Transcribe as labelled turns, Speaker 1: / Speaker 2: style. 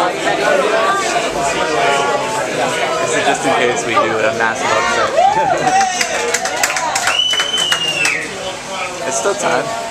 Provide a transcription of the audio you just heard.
Speaker 1: This is just in case we do a massive upset. It's still time.